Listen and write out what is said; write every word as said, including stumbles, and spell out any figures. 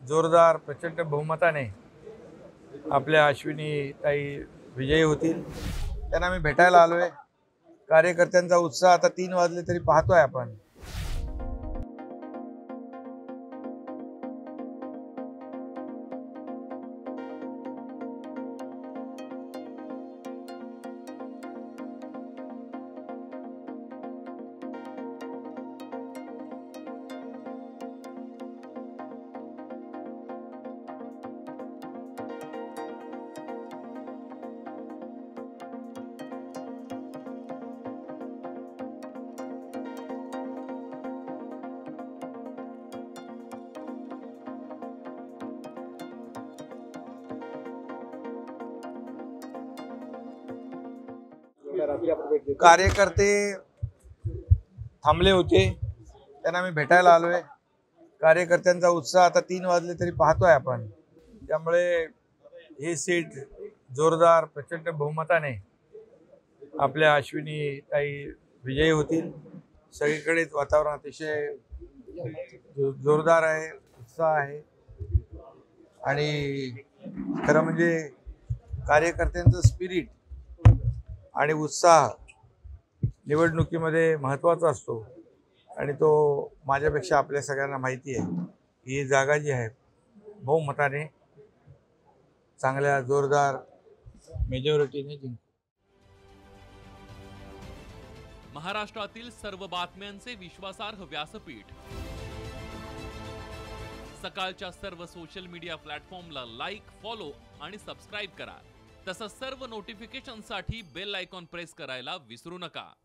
जोरदार प्रचंड बहुमताने आपल्या अश्विनी ताई विजयी होतील। त्यांना मी भेटायला आलोय। कार्यकर्त्यांचा उत्साह आता तीन वाजले तरी पाहतोय आपण। कार्यकर्ते थांबले होते, त्यांना मी भेटायला आलोय। कार्यकर्त्यांचा उत्साह आता तीन वाजले तरी पाहतोय आपण। त्यामुळे ही सीट जोरदार प्रचंड बहुमताने आपल्या अश्विनी ताई विजयी होतील। सगळीकडे वातावरण अतिशय जोरदार आहे, उत्साह आहे आणि खरं म्हणजे कार्यकर्त्यांचं स्पिरिट आणि उत्साह निवडणुकीमध्ये महत्त्वाचा असतो आणि तो माझ्यापेक्षा आपल्या सगळ्यांना माहिती आहे। ही जागा जी आहे बहुमताने चांगल्या जोरदार मेजॉरिटीने जिंकू। महाराष्ट्रातील सर्व बातम्यांचे विश्वासार्ह व्यासपीठ, सकाळच्या सर्व सोशल मीडिया प्लॅटफॉर्मला लाईक, फॉलो आणि सबस्क्राईब करा। तसंच सर्व नोटिफिकेशनसाठी बेल आयकॉन प्रेस करायला विसरू नका।